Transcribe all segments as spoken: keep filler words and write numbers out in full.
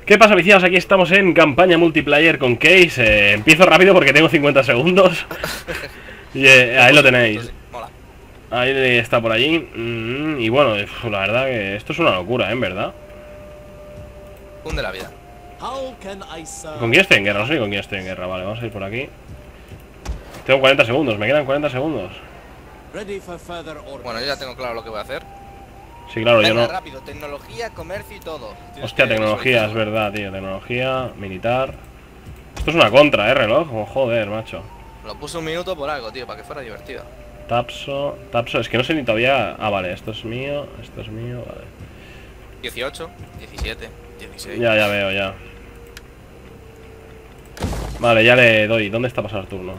¿Qué pasa, viciados? Aquí estamos en campaña multiplayer con Case. eh, Empiezo rápido porque tengo cincuenta segundos. Y eh, ahí lo tenéis. Ahí está por allí. mm, Y bueno, la verdad que esto es una locura, ¿eh? En verdad. Un de la vida. ¿Con quién estoy en guerra? No sé con quién estoy en guerra. Vale, vamos a ir por aquí. Tengo cuarenta segundos, me quedan cuarenta segundos. Bueno, yo ya tengo claro lo que voy a hacer. Sí, claro, Venga, yo no. rápido, tecnología, comercio y todo. Tienes Hostia, que tecnología, es visualizarlo. verdad, tío. Tecnología, militar. Esto es una contra, ¿eh? Reloj. Oh, joder, macho. Lo puse un minuto por algo, tío, para que fuera divertido. Tapso, Tapso, es que no sé ni todavía. Ah, vale, esto es mío, esto es mío, vale. dieciocho, diecisiete, dieciséis. Ya, ya veo, ya. Vale, ya le doy. ¿Dónde está pasar turno?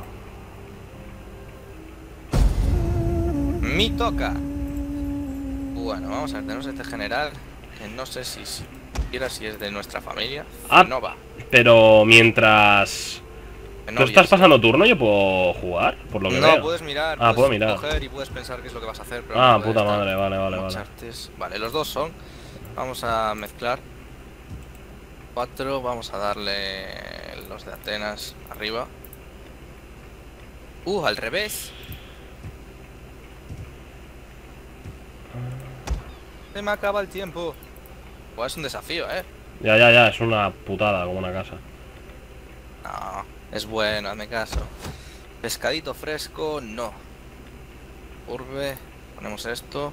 Mi toca. Bueno, vamos a ver, tenemos este general que no sé si siquiera si es de nuestra familia. Ah, no va. pero mientras tú estás pasando turno, ¿yo puedo jugar? Por lo que No, veo. puedes mirar, Ah, puedes puedo mirar. coger y puedes pensar qué es lo que vas a hacer, pero Ah, no puedes puta estar madre, vale, vale, como vale. chartes. Vale, los dos son. Vamos a mezclar. Cuatro, vamos a darle los de Atenas arriba. Uh, al revés. Se me acaba el tiempo. Pues es un desafío, eh. Ya, ya, ya, es una putada como una casa. No, es bueno, hazme caso. Pescadito fresco, no. Urbe, ponemos esto.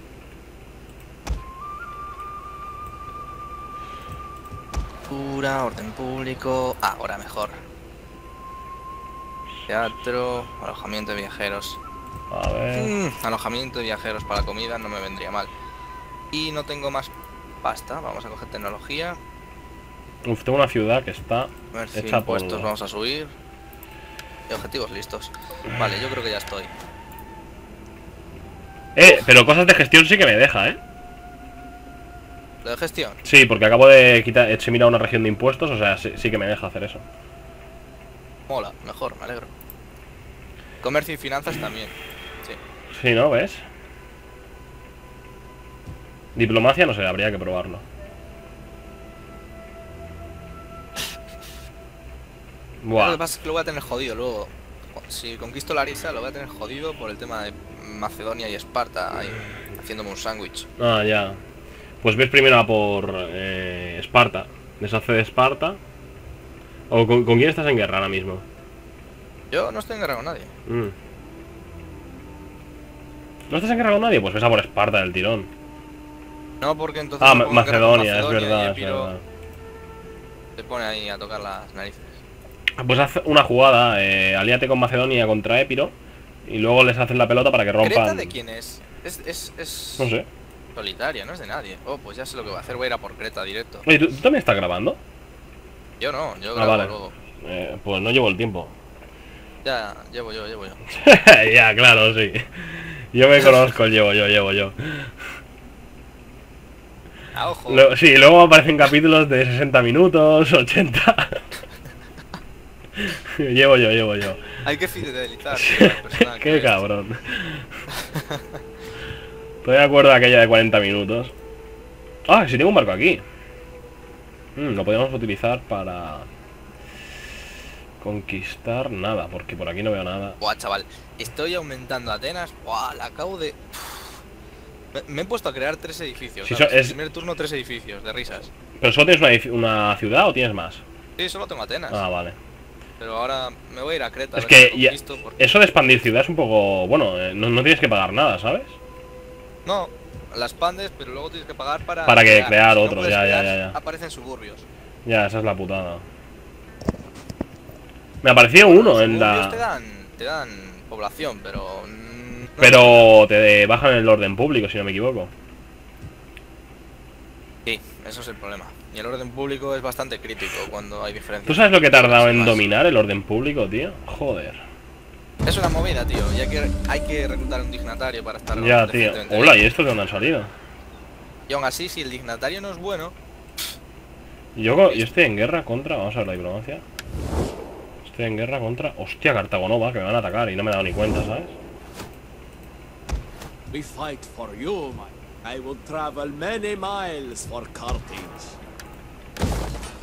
Pura, orden público. Ah, ahora mejor. Teatro, alojamiento de viajeros. A ver. Mm, alojamiento de viajeros para comida no me vendría mal. Y no tengo más pasta. Vamos a coger tecnología. Uf, tengo una ciudad que está A ver si hecha por... impuestos vamos a subir. Y objetivos listos. Vale, yo creo que ya estoy. Eh, pero cosas de gestión sí que me deja, ¿eh? ¿Lo de gestión? Sí, porque acabo de quitar, he mirado una región de impuestos, o sea, sí, sí que me deja hacer eso. Mola, mejor, me alegro. Comercio y finanzas también. Sí. Sí, ¿no? ¿Ves? Diplomacia, no sé, habría que probarlo. Buah. Lo que pasa es que lo voy a tener jodido luego. Si conquisto Larisa lo voy a tener jodido por el tema de Macedonia y Esparta ahí, haciéndome un sándwich. Ah, ya. Pues ves primero a por eh, Esparta. Deshace de Esparta. ¿O con, con quién estás en guerra ahora mismo? Yo no estoy en guerra con nadie. Mm. ¿No estás en guerra con nadie? Pues ves a por Esparta del tirón. No, porque entonces Ah, me pongo en guerra con Macedonia, es Macedonia verdad, y es Epiro verdad. se pone ahí a tocar las narices. Pues haz una jugada, eh, alíate con Macedonia contra Épiro y luego les haces la pelota para que rompan. ¿Creta de quién es? Es, es, es... No sé. solitaria, no es de nadie. Oh, pues ya sé lo que voy a hacer, voy a ir a por Creta directo. Oye, ¿tú, tú también estás grabando? Yo no, yo Ah, grabo vale. luego. Eh, pues no llevo el tiempo. Ya, llevo yo, llevo yo. Ya, claro, sí. Yo me conozco el llevo yo, llevo yo. Ah, ojo. Lo- sí, luego aparecen capítulos de sesenta minutos, ochenta. Llevo yo, llevo yo. Hay que fidelizar tío, al personal que Qué ves. cabrón. Todavía me acuerdo de aquella de cuarenta minutos. Ah, si tengo un barco aquí. Mm, lo podríamos utilizar para conquistar nada, porque por aquí no veo nada. Buah, chaval, estoy aumentando Atenas. Buah, la acabo de... Me, me he puesto a crear tres edificios. Sí, ¿sabes? so- es- Primer turno, tres edificios, de risas. ¿Pero solo tienes una, edifi- una ciudad o tienes más? Sí, solo tengo Atenas. Ah, vale. Pero ahora me voy a ir a Creta. a Es ver si que ya- conquisto, porque- eso de expandir ciudad es un poco... Bueno, eh, no, no tienes que pagar nada, ¿sabes? No, las expandes, pero luego tienes que pagar para... Para que crear Si no otro, puedes ya, ya, crear, ya, ya. Aparecen suburbios. Ya, esa es la putada. Me apareció Bueno, uno los en suburbios te la... dan, te dan población, pero... mm, no Pero te bajan el orden público, si no me equivoco. Sí, eso es el problema. Y el orden público es bastante crítico cuando hay diferencias. ¿Tú sabes lo que he tardado en Más. dominar el orden público, tío? Joder. Es una movida, tío. Y hay que, hay que reclutar un dignatario para estar... Ya, tío. decentemente Hola, bien. ¿y estos de dónde han salido? Y aún así, si el dignatario no es bueno... Yo, co- yo estoy en guerra contra... Vamos a ver la diplomacia. Estoy en guerra contra... Hostia, Cartago Nova, que me van a atacar y no me he dado ni cuenta, ¿sabes? We fight for you, man. I will travel many miles for Carthage.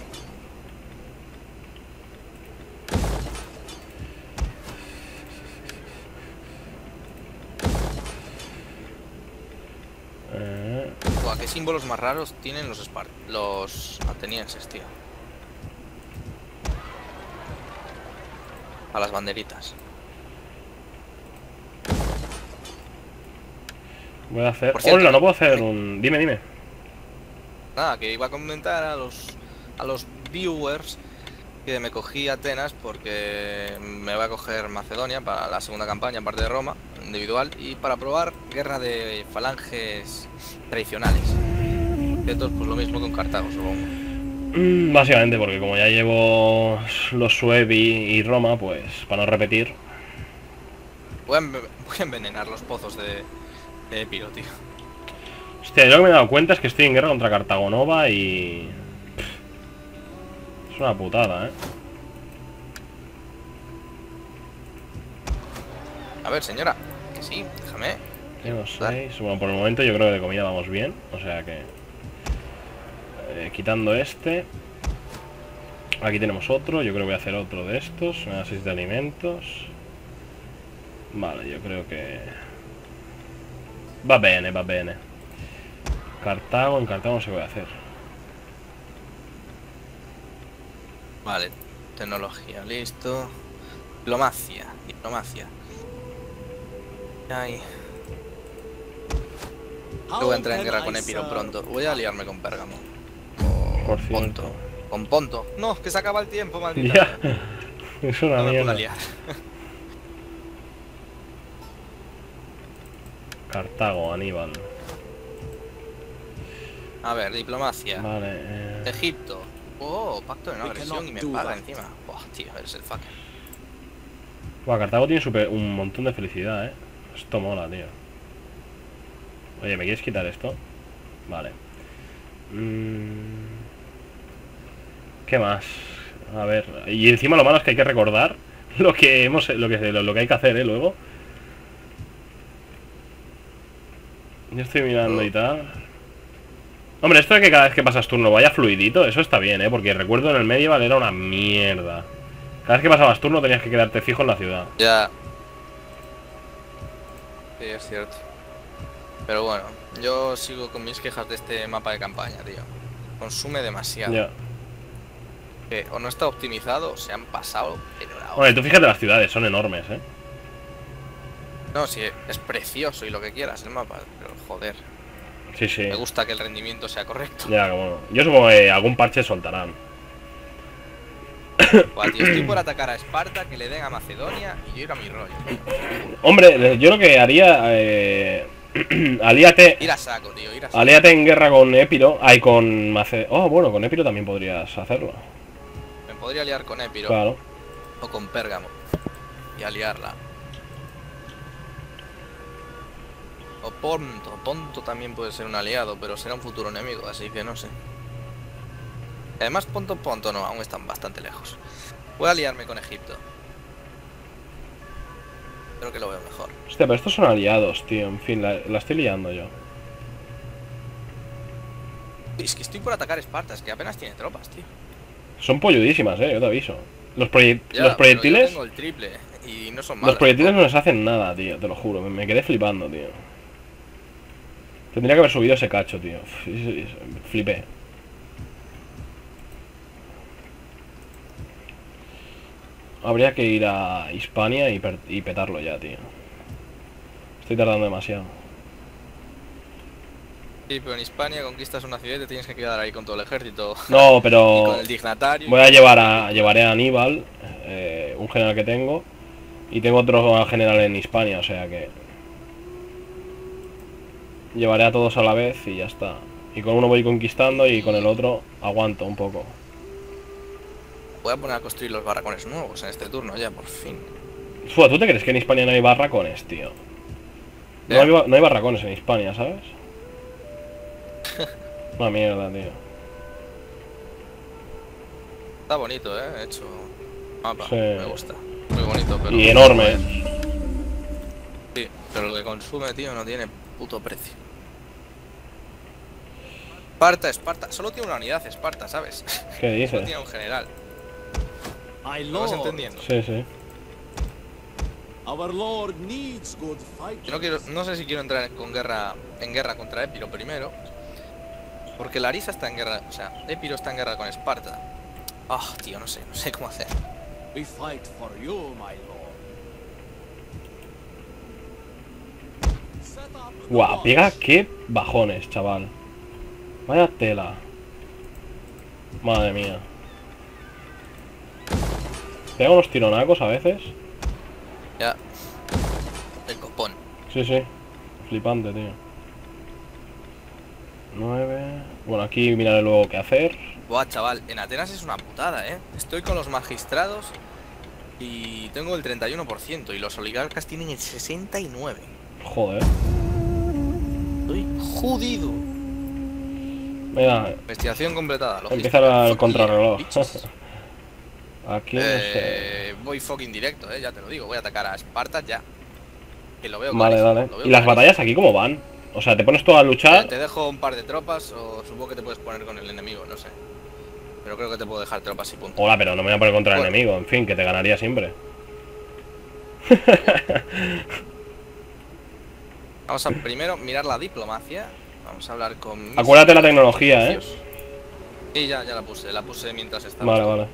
¿Qué símbolos más raros tienen los Spart los atenienses, tío? A las banderitas. Voy a hacer... Por cierto, Hola, no puedo hacer un... Dime, dime. Nada, que iba a comentar a los a los viewers que me cogí Atenas porque me voy a coger Macedonia para la segunda campaña, aparte de Roma, individual, y para probar guerra de falanges tradicionales. Esto es pues lo mismo con Cartago, supongo. Mm, básicamente porque como ya llevo los Suevi y Roma, pues para no repetir. Voy a, enve voy a envenenar los pozos de, de Epiro, tío. Hostia, yo lo que me he dado cuenta es que estoy en guerra contra Cartago Nova y... Es una putada, ¿eh? A ver, señora, que sí, déjame. Tengo seis. Bueno, por el momento yo creo que de comida vamos bien. O sea que... Eh, quitando este... Aquí tenemos otro. Yo creo que voy a hacer otro de estos. Me da seis de alimentos. Vale, yo creo que... Va bene, va bene. Cartago, en Cartago no sé qué voy a hacer. Vale, tecnología, listo. Diplomacia, diplomacia. Ay. Yo voy a entrar en guerra con Epiro pronto. Voy a aliarme con Pérgamo. O Por cierto. Ponto. Con Ponto. No, que se acaba el tiempo, maldita. Ya. Es una No me puedo mierda. aliar. Cartago, Aníbal. A ver, diplomacia. Vale, eh... Egipto. Oh, pacto de no agresión y me paga encima. Buah, tío, eres el fucker. Buah, Cartago tiene super... un montón de felicidad, eh. Esto mola, tío. Oye, ¿me quieres quitar esto? Vale. Mm... ¿Qué más? A ver. Y encima lo malo es que hay que recordar lo que hemos, lo que, lo, lo que hay que hacer, eh, luego. Yo estoy mirando y tal. Hombre, esto de que cada vez que pasas turno vaya fluidito, eso está bien, ¿eh? Porque recuerdo en el medieval era una mierda. Cada vez que pasabas turno tenías que quedarte fijo en la ciudad. Ya. Sí, es cierto. Pero bueno, yo sigo con mis quejas de este mapa de campaña, tío. Consume demasiado. Ya. Que o no está optimizado o se han pasado, pero la Hombre, tú fíjate las ciudades, son enormes, ¿eh? No, sí, es precioso y lo que quieras el mapa, pero joder. Sí, sí. Me gusta que el rendimiento sea correcto. Ya, bueno. Yo supongo que algún parche soltarán. Buah, tío, estoy por atacar a Esparta, que le den a Macedonia y yo ir a mi rollo. Hombre, yo lo que haría... Eh... alíate... Ir a saco, tío, ir a saco. Alíate en guerra con Épiro. Ay, con Mace... Oh, bueno, con Épiro también podrías hacerlo. Me podría aliar con Épiro. Claro. O con Pérgamo. Y aliarla. O Ponto. Ponto también puede ser un aliado, pero será un futuro enemigo, así que no sé. Además, Ponto, Ponto no, aún están bastante lejos. Voy a aliarme con Egipto. Creo que lo veo mejor. Hostia, pero estos son aliados, tío. En fin, la, la estoy liando yo. Es que estoy por atacar Esparta, es que apenas tiene tropas, tío. Son polludísimas, eh, yo te aviso. Los, proye Ya, los proyectiles... Pero yo tengo el triple y no son malos. Los proyectiles no les hacen nada, tío, te lo juro. Me, me quedé flipando, tío. Tendría que haber subido ese cacho, tío. Flipé. Habría que ir a Hispania y, y petarlo ya, tío. Estoy tardando demasiado. Sí, pero en Hispania conquistas una ciudad y te tienes que quedar ahí con todo el ejército. No, Y pero... con el dignatario. Voy a llevar a... Llevaré a Aníbal, eh, un general que tengo. Y tengo otro general en Hispania, o sea que... Llevaré a todos a la vez y ya está. Y con uno voy conquistando y con el otro aguanto un poco. Voy a poner a construir los barracones nuevos en este turno ya, por fin. Fua, ¿tú te crees que en Hispania no hay barracones, tío? No hay, no hay barracones en Hispania, ¿sabes? Una mierda, tío. Está bonito, eh, he hecho mapa, Sí. me gusta. Muy bonito, pero... Y enorme. Sí, pero lo que consume, tío, no tiene puto precio. Esparta, Esparta. Solo tiene una unidad, Esparta, ¿sabes? ¿Qué Solo dices? tiene un general. ¿Lo vas entendiendo? Sí, sí. Yo no quiero, no sé si quiero entrar con guerra, en guerra contra Épiro primero. Porque Larisa está en guerra, o sea, Epiro está en guerra con Esparta. Ah, oh, tío, no sé, no sé cómo hacer. We fight for you, my lord. Guau, pega qué bajones, chaval. Vaya tela. Madre mía. Pega unos tironacos a veces. Ya. El copón. Sí, sí. Flipante, tío. nueve. Bueno, aquí miraré luego qué hacer. Buah, chaval, en Atenas es una putada, ¿eh? Estoy con los magistrados y tengo el treinta y uno por ciento y los oligarcas tienen el sesenta y nueve por ciento. Joder. Estoy jodido. Mira, Investigación completada. empieza el contrarreloj. Aquí no eh, sé. Voy fucking directo, eh, ya te lo digo. Voy a atacar a Esparta ya. Que lo veo Vale, clarísimo, dale. lo veo ¿Y las clarísimo. batallas aquí cómo van? O sea, ¿te pones todo a luchar? Eh, Te dejo un par de tropas o supongo que te puedes poner con el enemigo, no sé. Pero creo que te puedo dejar tropas y punto. Hola, pero no me voy a poner contra el Bueno. enemigo. En fin, que te ganaría siempre. Vamos a primero mirar la diplomacia. Vamos a hablar con... mis Acuérdate la tecnología, ¿eh? socios. Sí, ya, ya la puse. La puse mientras estaba. Vale, vale.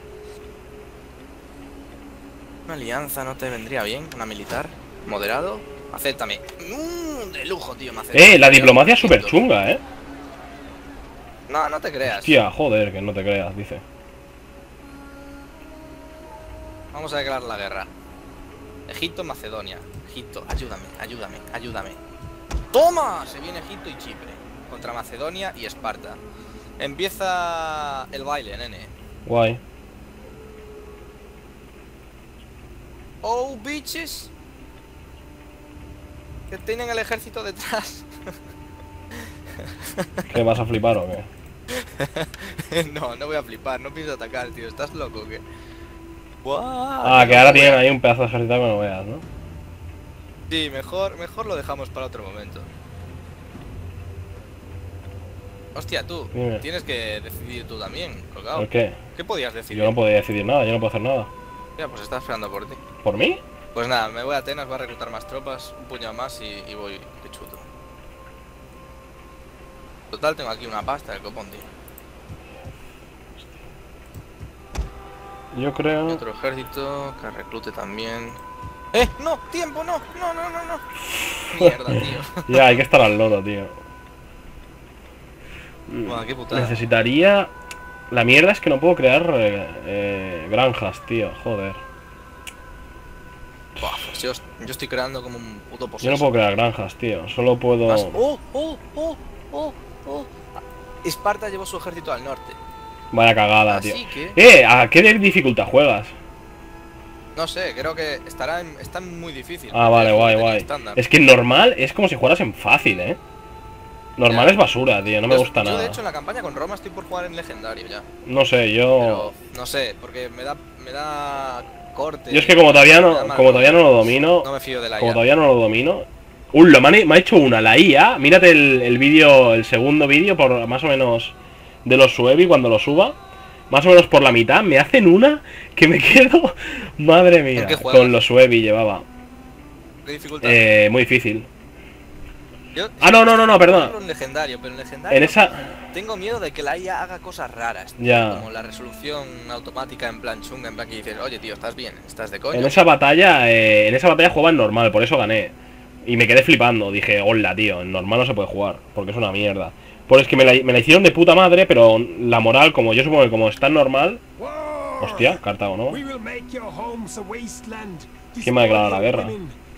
Una alianza no te vendría bien, una militar. Moderado. Acéptame. Mm, de lujo, tío, me acepta. Eh, la diplomacia es súper chunga, ¿eh? No, no te creas. Hostia, joder, que no te creas, dice. Vamos a declarar la guerra. Egipto, Macedonia. Egipto, ayúdame, ayúdame, ayúdame. ¡Toma! Se viene Egipto y Chipre. Contra Macedonia y Esparta. Empieza el baile, nene. Guay. Oh, bitches. Que tienen el ejército detrás. ¿Qué, vas a flipar o qué? No, no voy a flipar, no pienso atacar, tío. ¿Estás loco o qué? Ah, que ahora tienen ahí un pedazo de ejército que no veas, ¿no? Sí, mejor, mejor lo dejamos para otro momento. Hostia, tú, Dime. tienes que decidir tú también, colgado. ¿El qué? ¿Qué podías decidir? Yo no podía decidir nada, yo no puedo hacer nada. Ya, pues estaba esperando por ti. ¿Por mí? Pues nada, me voy a Atenas, voy a reclutar más tropas, un puñado más y, y voy de chuto. Total, tengo aquí una pasta del copón, tío. Yo Y creo... otro ejército, que reclute también. ¡Eh! ¡No! ¡Tiempo! ¡No! ¡No, no, no, no! Mierda, tío. Ya, hay que estar al loro, tío. Buah, qué putada. Necesitaría... La mierda es que no puedo crear eh, eh, granjas, tío, joder. Buah, pues yo, yo estoy creando como un puto poseso. Yo no puedo crear granjas, tío, solo puedo... Más- ¡Oh! ¡Oh! ¡Oh! ¡Oh! ¡Oh! Esparta llevó su ejército al norte. Vaya cagada, tío. Así que... Eh, ¿a qué dificultad juegas? No sé, creo que estará en, está muy difícil. Ah, porque vale, es un guay, nivel guay. estándar. Es que en normal es como si jugaras en fácil, ¿eh? Normal Ya. es basura, tío, no me Yo- gusta yo, nada. de hecho, en la campaña con Roma estoy por jugar en legendario ya. No sé, yo... Pero no sé, porque me da, me da corte. Yo es que como todavía me da no, mal como todavía no rollo. lo domino... No me fío de la Como I A. todavía no lo domino... Uh, lo me, ha, me ha hecho una, la I A. Mírate el, el vídeo, el segundo vídeo, por más o menos de los Suebi cuando lo suba. Más o menos por la mitad. Me hacen una que me quedo... Madre mía. qué juegas? Con los Suebi llevaba. ¿Qué dificultad? Eh, muy difícil. Yo- Ah, no, no, no, no, perdona. En legendario, pero en legendario En esa... tengo miedo de que la I A haga cosas raras. tío, Ya. Como la resolución automática en plan chunga, en plan que dices, oye tío, ¿estás bien? ¿Estás de coño? En esa batalla, eh, en esa batalla jugaba en normal, por eso gané. Y me quedé flipando, dije, hola tío, en normal no se puede jugar, porque es una mierda. Pues es que me la, me la hicieron de puta madre, pero la moral, como yo supongo que como está en normal... Hostia, Cartago, ¿no? ¿Quién me ha declarado la guerra?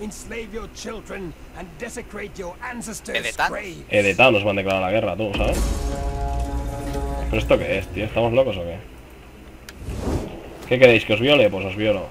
Edetán. Edetá nos van a declarar la guerra, tú, ¿sabes? ¿Pero esto qué es, tío? ¿Estamos locos o qué? ¿Qué queréis? ¿Que os viole? Pues os violo.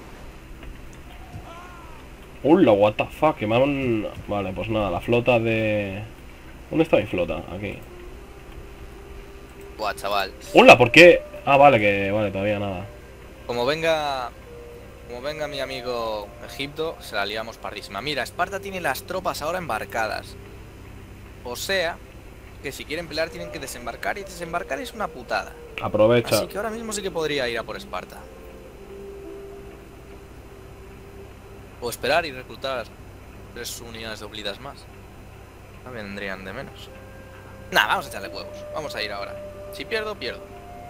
Hola, what the fuck, que me han... Vale, pues nada, la flota de... ¿Dónde está mi flota? Aquí. Buah, chaval. Hola, ¿por qué? Ah, vale, que... Vale, todavía nada. Como venga... Como venga mi amigo Egipto, se la liamos pardísima. Mira, Esparta tiene las tropas ahora embarcadas. O sea, que si quieren pelear tienen que desembarcar, y desembarcar es una putada. Aprovecha. Así que ahora mismo sí que podría ir a por Esparta. O esperar y reclutar tres unidades de oblidas más. No vendrían de menos. Nah, vamos a echarle huevos. Vamos a ir ahora. Si pierdo, pierdo.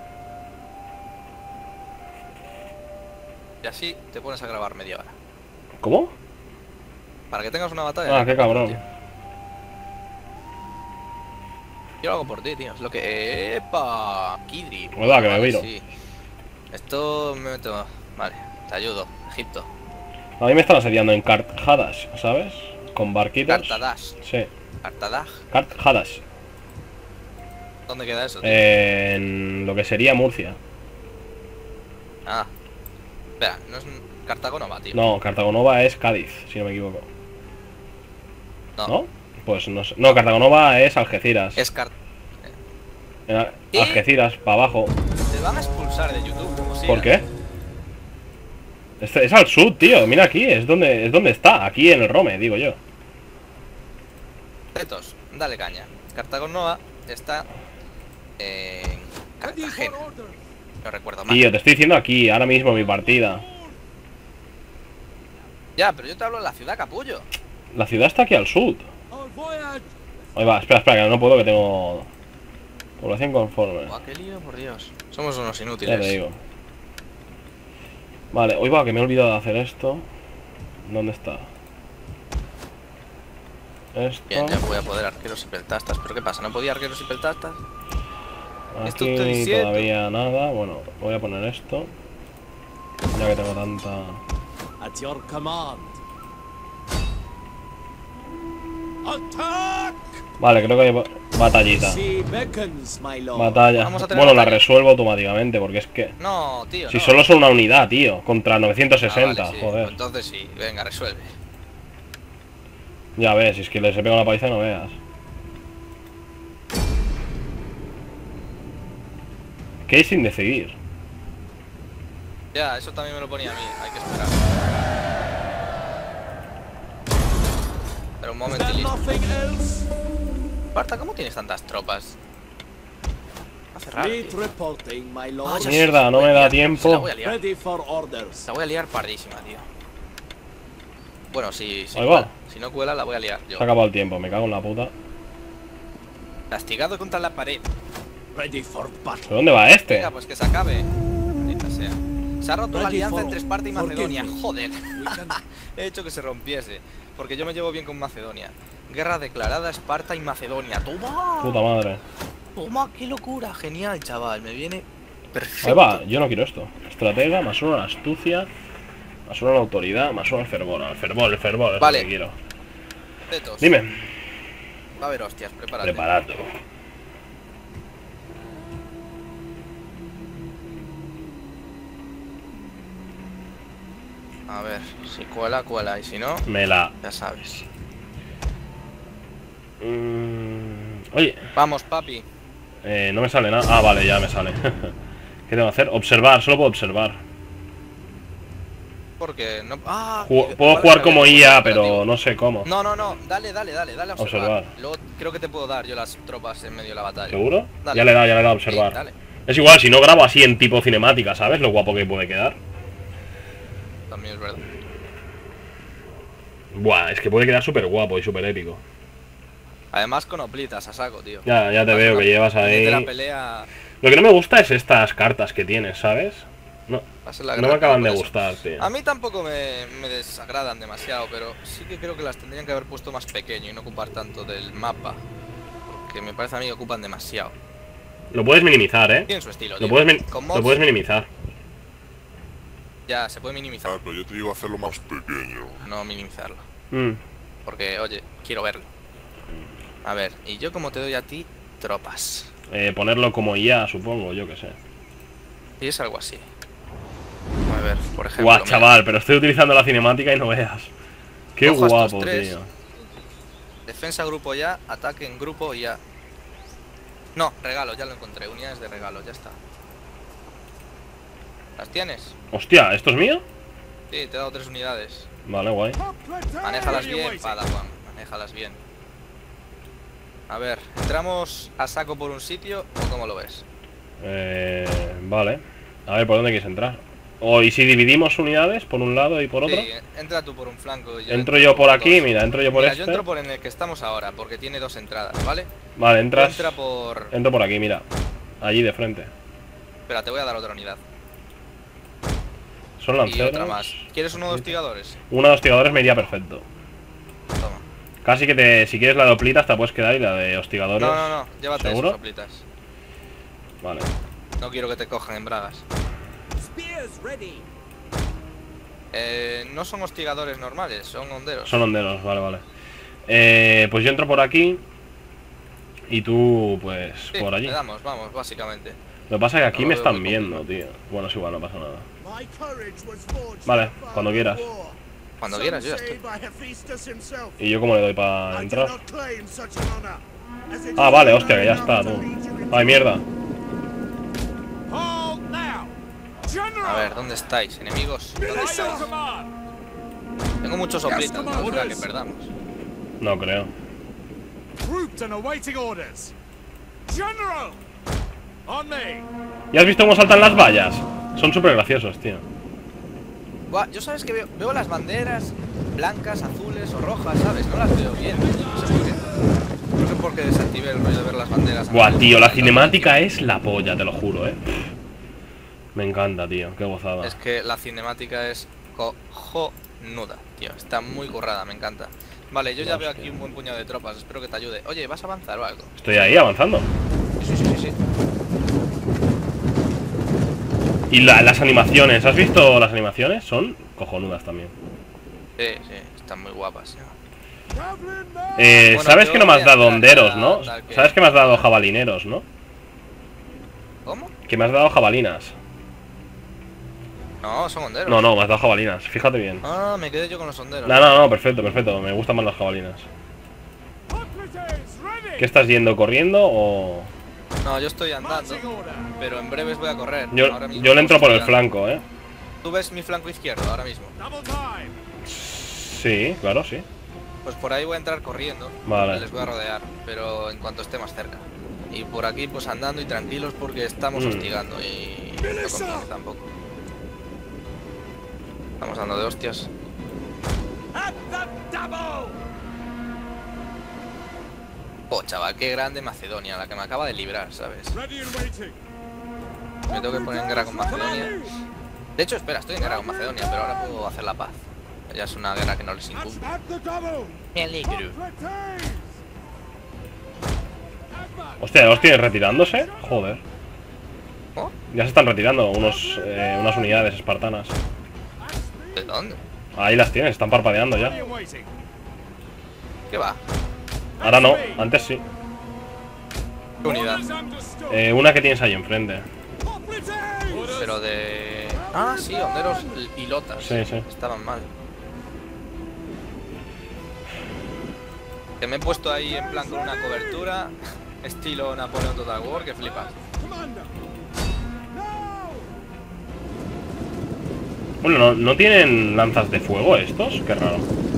Y así te pones a grabar media hora. ¿Cómo? Para que tengas una batalla. Ah, qué cabrón. Yo lo hago por ti, tío. Es lo que... ¡Epa! Kidri. Hola, que me viro. Sí. Esto me meto... Vale, te ayudo. Egipto. A mí me están asediando en Kart Hadash, ¿sabes? Con barquitos. Kartadash. Sí. Kartadash. Kart Hadash. ¿Dónde queda eso, tío? Eh, en lo que sería Murcia. Ah. Espera, no es Cartago Nova, tío. No, Cartagonova es Cádiz, si no me equivoco. No. ¿No? Pues no sé. No, Cartagonova es Algeciras. Es Cart... En Al- ¿Qué? Algeciras, para abajo. Te van a expulsar de YouTube, como sigas. ¿Por qué? Este es al sur, tío. Mira aquí, es donde, es donde está. Aquí en el Rome, digo yo. Tetos, dale caña. Cartago Nova está en Cartagena. No recuerdo mal. Tío, te estoy diciendo aquí, ahora mismo mi partida. Ya, pero yo te hablo de la ciudad, capullo. La ciudad está aquí al sur. Our voyage. Ahí va, espera, espera, que no puedo, que tengo población conforme. Buah, qué lío, por Dios. Somos unos Ya inútiles. te digo. Vale, hoy va, que me he olvidado de hacer esto. ¿Dónde está? Esto. Bien, ya voy a poder arqueros y peltastas. ¿Pero qué pasa? ¿No podía arqueros y peltastas? Esto Aquí estoy diciendo. todavía nada. Bueno, voy a poner esto. Ya que tengo tanta... At your command. Attack! Vale, creo que hay ba- batallita. Sea beckons, my lord. Batalla. Vamos a tener Bueno, la batalla. resuelvo automáticamente, porque es que... No, tío. Si no. solo son una unidad, tío. Contra novecientos Ah, sesenta, vale, sí. joder. Pues entonces sí, venga, resuelve. Ya ves, si es que les he pegado una paliza, no veas. ¿Qué hay sin decidir? Ya, eso también me lo ponía a mí, hay que esperar. Pero un Is there momentillo. nothing else? Esparta, ¿cómo tienes tantas tropas? Hace raro, Fleet tío. reporting, my Ah, lord. ya Mierda, sé, no voy a me da liar, tiempo. se La voy a liar, Ready for orders. la voy a liar pardísima, tío. Bueno, si, si, Ahí va. cuela- si no cuela, la voy a liar yo. Se ha acabado el tiempo, me cago en la puta. Castigado contra la pared. Ready for battle. ¿Pero dónde va este? Venga, pues que se acabe. Maldita sea. Se ha roto la Ready alianza for- entre Esparta y for Macedonia. Kingdom. Joder. We can- He hecho que se rompiese. Porque yo me llevo bien con Macedonia. Guerra declarada Esparta y Macedonia. ¡Toma! Puta madre. ¡Toma! ¡Qué locura! Genial, chaval. Me viene perfecto. Ahí va, yo no quiero esto. Estratega, más uno a la astucia, más uno a la autoridad, más uno al fervor. Al fervor, el fervor, es Vale. lo que quiero. Tetos. Dime. Va a haber hostias, prepárate. Preparado. A ver, si cuela, cuela. Y si no, Me la... ya sabes. Mm, oye, Vamos, papi. eh, no me sale nada. Ah, vale, ya me sale. ¿Qué tengo que hacer? Observar, solo puedo observar. Porque no. ¡Ah! Ju- y- puedo vale, jugar vale, como vale, I A, operativo. pero no sé cómo. No, no, no. Dale, dale, dale. Dale a observar. Observar. Luego creo que te puedo dar yo las tropas en medio de la batalla. ¿Seguro? Dale. Ya le he dado, ya le he dado a Sí, observar. dale. Es igual, si no grabo así en tipo cinemática, ¿sabes? Lo guapo que puede quedar. También es verdad. Buah, es que puede quedar súper guapo y súper épico. Además con oplitas a saco, tío. Ya, ya te Vas veo una- que llevas de la ahí. pelea. Lo que no me gusta es estas cartas que tienes, ¿sabes? No, va a ser la no me gran acaban de por eso. gustar, tío. A mí tampoco me, me desagradan demasiado, pero sí que creo que las tendrían que haber puesto más pequeño y no ocupar tanto del mapa. Porque me parece a mí que ocupan demasiado. Lo puedes minimizar, ¿eh? Tienen su estilo, Lo tío. puedes, min- Con lo mods puedes minimizar. ya se puede minimizar, Ah, pero yo te digo hacerlo más pequeño. no minimizarlo. Mm. Porque, oye, quiero verlo. A ver, y yo como te doy a ti tropas. Eh, ponerlo como I A, supongo, yo que sé. Y es algo así. A ver, por ejemplo. Guau, mira, chaval, pero estoy utilizando la cinemática y no veas. Qué Cojo a estos guapo, tres. tío. Defensa grupo ya, ataque en grupo ya. No, regalo, ya lo encontré. Unidades de regalo, ya está. ¿Las tienes? Hostia, ¿esto es mío? Sí, te he dado tres unidades. Vale, guay. Manéjalas bien, Padawan. Manéjalas bien. A ver, ¿entramos a saco por un sitio o cómo lo ves? Eh, vale. A ver, ¿por dónde quieres entrar? O y si dividimos unidades por un lado y por otro. Sí, entra tú por un flanco. Y yo Entro yo por aquí, dos. mira, entro yo por Mira, este. yo entro por en el que estamos ahora, porque tiene dos entradas, ¿vale? Vale, entras. Entra por... Entro por aquí, mira. Allí de frente. Espera, te voy a dar otra unidad. Son Y lanceros. otra más. ¿Quieres uno de hostigadores? Una de hostigadores me iría perfecto. Toma. Casi que te, si quieres la de hoplitas te puedes quedar y la de hostigadores. No, no, no, llévate ¿Seguro? esas soplitas. Vale. No quiero que te cojan en bragas. Spears ready. Eh, no son hostigadores normales, son honderos. Son honderos, vale, vale. Eh, pues yo entro por aquí. Y tú, pues, Sí, por allí. le damos, vamos, básicamente. Lo que pasa es que aquí No me lo veo están muy viendo, complicado. tío. Bueno, es igual, no pasa nada. My courage was forged Vale, in the cuando fire quieras. of war. Cuando Some quieras, yo ya say estoy. by Hephaestus himself. ¿Y yo cómo le doy I para do entrar? not claim such an honor, as it Ah, is vale, not hostia, que ya enough está, to tú. lead you into Ay, mierda. Hold now. General. A ver, ¿dónde estáis, enemigos? ¿Dónde By your estáis? command. Tengo muchos soplitas, no será que perdamos. No creo. Grouped and awaiting orders. General. On me. ¿Ya has visto cómo saltan las vallas? Son súper graciosos, tío. Buah, yo sabes que veo, veo las banderas blancas, azules o rojas, ¿sabes? No las veo bien. No sé por qué. No sé por qué desactivé el rollo de ver las banderas. Buah, azules, tío, la blancas, cinemática es la polla, te lo juro, eh. Me encanta, tío, qué gozada. Es que la cinemática es cojonuda, tío. Está muy currada, me encanta. Vale, yo ya veo aquí un buen puñado de tropas, espero que te ayude. Oye, ¿vas a avanzar o algo? Estoy ahí avanzando. Sí, sí, sí, sí. Y la- las animaciones, ¿has visto las animaciones? Son cojonudas también. Sí, sí, están muy guapas. Eh, Bueno, sabes yo que no me has voy a dado entrar honderos, ya, ¿no? tal que- Sabes que me has dado jabalineros, ¿no? ¿Cómo? Que me has dado jabalinas. No, son honderos. No, no, me has dado jabalinas, fíjate bien. Ah, me quedé yo con los honderos. No, no, no, perfecto, perfecto, me gustan más las jabalinas. ¿Qué estás yendo, corriendo o...? No, yo estoy andando, pero en breves voy a correr. Yo, Ahora mismo yo le entro por el estoy andando. flanco, ¿eh? ¿Tú ves mi flanco izquierdo ahora mismo? Double time. Sí, claro, sí. Pues por ahí voy a entrar corriendo. Vale. Y les voy a rodear, pero en cuanto esté más cerca. Y por aquí pues andando y tranquilos porque estamos Mm. hostigando y no conviene tampoco. Estamos dando de hostias. At the double. Oh, chaval, qué grande Macedonia, la que me acaba de librar, ¿sabes? Ready and waiting. Me tengo que poner en guerra con Macedonia. De hecho, espera, estoy en guerra con Macedonia, pero ahora puedo hacer la paz. Ya es una guerra que no les incumbe. At the double. Me alegro. Plateaus. Hostia, ¿los tienes retirándose? Joder. ¿Oh? Ya se están retirando unos, eh, unas unidades espartanas. ¿De dónde? Ahí las tienes, están parpadeando Ready ya. and waiting. ¿Qué va? Ahora no, antes sí. ¿Qué unidad? Orders understood. Eh, una que tienes ahí enfrente. Plateaus. Pero de... Ah, sí, honderos y lotas. Sí, sí. Estaban mal. Que me he puesto ahí en plan con una cobertura estilo Napoleon Total War, que flipas. Commander. No. Bueno, ¿no, ¿no tienen lanzas de fuego estos? Qué raro.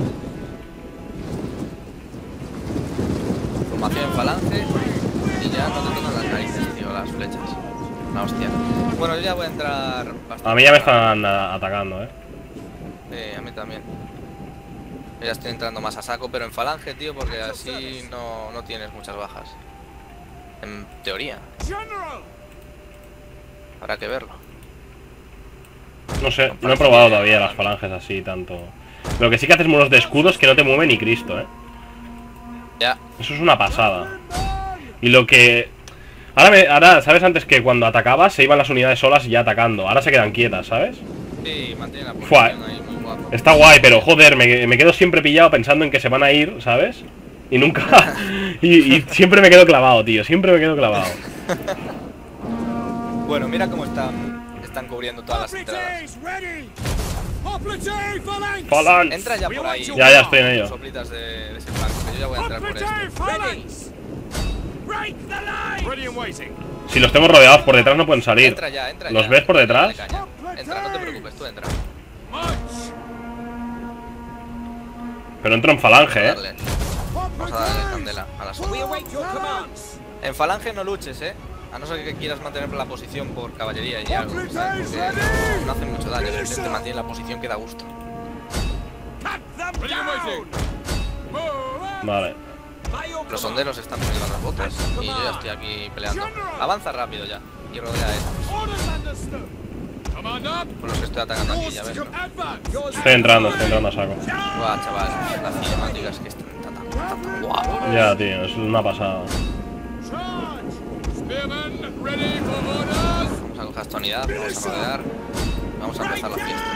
Formación en falange y ya no te tocan las narices, tío, las flechas. La hostia. Bueno, yo ya voy a entrar bastante. A mí ya me están a- atacando, eh. Sí, a mí también. Yo ya estoy entrando más a saco, pero en falange, tío, porque así no, no tienes muchas bajas. En teoría, General. habrá que verlo. No sé, no he probado todavía las falanges así tanto. Lo que sí que haces muros de escudos que no te mueve ni Cristo, eh. Ya, Eso es una pasada. Y lo que... Ahora, me, ahora, ¿sabes antes que cuando atacabas se iban las unidades solas y ya atacando? Ahora se quedan quietas, ¿sabes? sí, mantiene la Fua. posición ahí muy guapo. Está guay, pero joder, me, me quedo siempre pillado pensando en que se van a ir, ¿sabes? Y nunca... y, y siempre me quedo clavado, tío, siempre me quedo clavado. Bueno, mira cómo están, están cubriendo todas las entradas. Plateaus ready. Plateaus phalanx. ¡Falan! Entra ya por ahí. Ya, ya estoy en ello. Soplitas de, de ese flanco, que yo ya voy a entrar por este. Plateaus phalanx. Break the line. Ready and waiting. Si los tengo rodeados por detrás no pueden salir. Entra ya, entra ¿Los ya. ves por Entra, detrás? dale caña. Entra, no te preocupes, tú entra. March. Pero entro en falange, eh. Darle. Vamos a darle candela a la We sombra. await your commands. En falange no luches, eh. A no ser que quieras mantener la posición por caballería y algo, ¿sabes? Porque no, no hace mucho daño, simplemente mantiene la posición que da gusto. Vale. Los sonderos están poniendo las botas y yo ya estoy aquí peleando. Avanza rápido ya y rodea a estos. Por los que estoy atacando aquí, ya ves. Estoy entrando, estoy entrando a saco. Guau, chaval, las cinemáticas que están tan, tan, tan guau. Ya, tío, es una pasada. Vamos a coger esta unidad, vamos a rodear. Vamos a empezar la fiesta.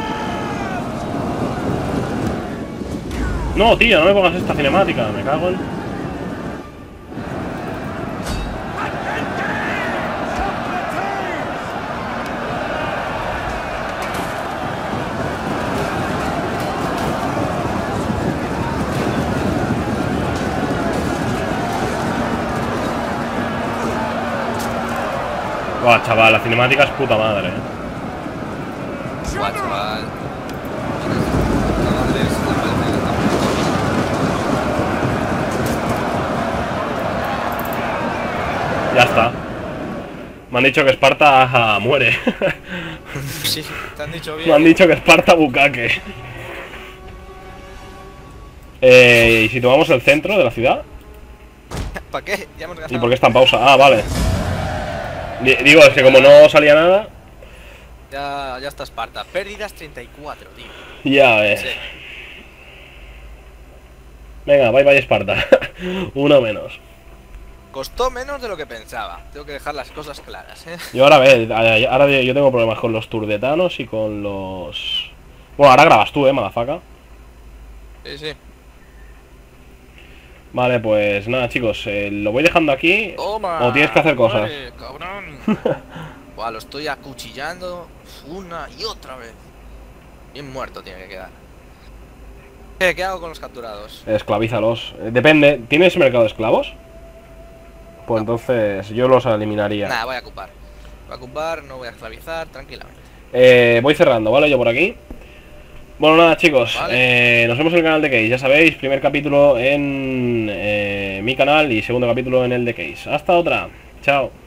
No, tío, no me pongas esta cinemática, me cago en... Buah, chaval, la cinemática es puta madre, eh. Guau, chaval. Ya está. Me han dicho que Esparta ah, muere. Sí, te han dicho bien. Me han dicho que Esparta bucaque. Eh, ¿y si tomamos el centro de la ciudad? ¿Para qué? Ya hemos gastado. ¿Y por qué está en pausa? Ah, vale. Digo, es que como no salía nada... Ya, ya está Esparta. Pérdidas treinta y cuatro, tío. Ya ves. Sí. Venga, bye bye Esparta. Uno menos. Costó menos de lo que pensaba. Tengo que dejar las cosas claras, ¿eh? Y ahora ves, ahora yo tengo problemas con los turdetanos y con los... Bueno, ahora grabas tú, eh, madafaca. Sí, sí. Vale, pues nada, chicos, eh, lo voy dejando aquí. Toma, o tienes que hacer cosas. Vale, cabrón. Buah, lo estoy acuchillando una y otra vez. Bien muerto tiene que quedar. ¿Qué, qué hago con los capturados? Esclavízalos. Eh, Depende, ¿tienes mercado de esclavos? Pues entonces yo los eliminaría. Nada, voy a ocupar. Voy a ocupar, no voy a esclavizar, tranquilamente. Eh, voy cerrando, ¿vale? Yo por aquí. Bueno, nada, chicos, Vale. eh, nos vemos en el canal de Case, ya sabéis, primer capítulo en eh, mi canal y segundo capítulo en el de Case. Hasta otra, chao.